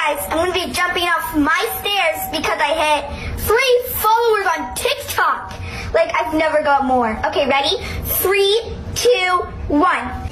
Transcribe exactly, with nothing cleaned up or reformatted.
guys, I'm going to be jumping off my stairs because I hit three followers on TikTok. Like, I've never got more. Okay, ready? Three, two, one.